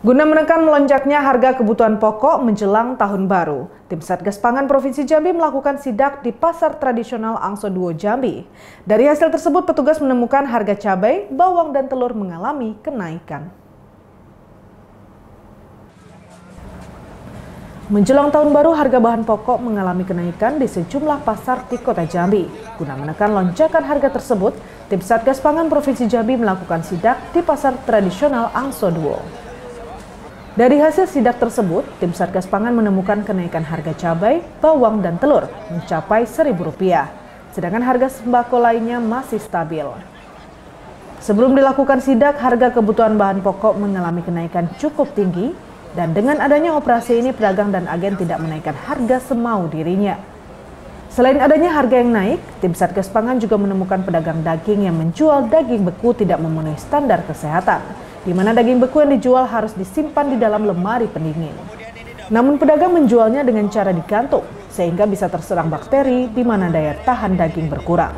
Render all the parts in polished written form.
Guna menekan melonjaknya harga kebutuhan pokok menjelang tahun baru, tim Satgas Pangan Provinsi Jambi melakukan sidak di Pasar Tradisional Angso Duo Jambi. Dari hasil tersebut, petugas menemukan harga cabai, bawang, dan telur mengalami kenaikan. Menjelang tahun baru, harga bahan pokok mengalami kenaikan di sejumlah pasar di Kota Jambi. Guna menekan lonjakan harga tersebut, tim Satgas Pangan Provinsi Jambi melakukan sidak di Pasar Tradisional Angso Duo. Dari hasil sidak tersebut, tim Satgas Pangan menemukan kenaikan harga cabai, bawang, dan telur mencapai Rp1.000, sedangkan harga sembako lainnya masih stabil. Sebelum dilakukan sidak, harga kebutuhan bahan pokok mengalami kenaikan cukup tinggi, dan dengan adanya operasi ini, pedagang dan agen tidak menaikkan harga semau dirinya. Selain adanya harga yang naik, tim Satgas Pangan juga menemukan pedagang daging yang menjual daging beku tidak memenuhi standar kesehatan, di mana daging beku yang dijual harus disimpan di dalam lemari pendingin. Namun pedagang menjualnya dengan cara digantung, sehingga bisa terserang bakteri di mana daya tahan daging berkurang.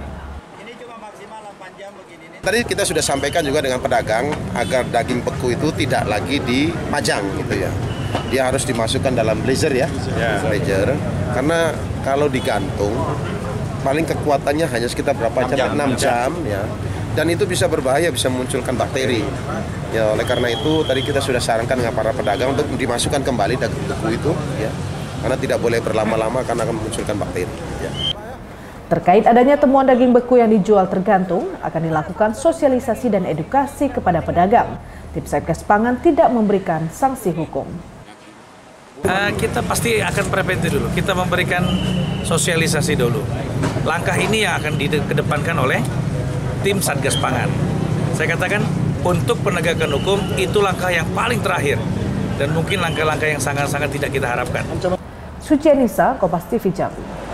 Tadi kita sudah sampaikan juga dengan pedagang agar daging beku itu tidak lagi dipajang gitu ya. Dia harus dimasukkan dalam freezer ya, freezer. Karena kalau digantung, paling kekuatannya hanya sekitar berapa jam? 6 jam ya. Dan itu bisa berbahaya, bisa memunculkan bakteri. Ya, oleh karena itu tadi kita sudah sarankan dengan para pedagang untuk dimasukkan kembali daging beku itu ya. Karena tidak boleh berlama-lama karena akan memunculkan bakteri ya. Terkait adanya temuan daging beku yang dijual tergantung, akan dilakukan sosialisasi dan edukasi kepada pedagang. Tim Satgas Pangan tidak memberikan sanksi hukum. Kita pasti akan preventif dulu, kita memberikan sosialisasi dulu. Langkah ini yang akan dikedepankan oleh tim Satgas Pangan. Saya katakan untuk penegakan hukum itu langkah yang paling terakhir dan mungkin langkah-langkah yang sangat-sangat tidak kita harapkan. Sucianisa, Kompas TV Jambi.